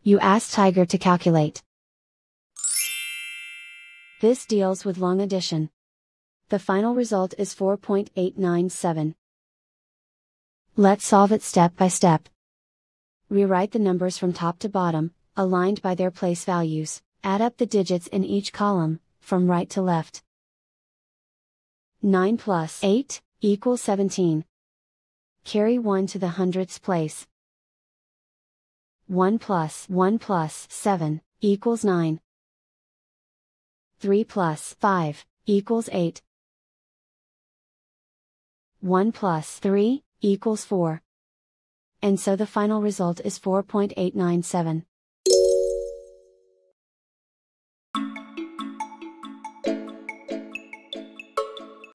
You ask Tiger to calculate. This deals with long addition. The final result is 4.897. Let's solve it step by step. Rewrite the numbers from top to bottom, aligned by their place values, add up the digits in each column, from right to left. 9 plus 8, equals 17. Carry 1 to the hundredths place. 1 plus 7, equals 9. 3 plus 5, equals 8. 1 plus 3, equals 4. And so the final result is 4.897.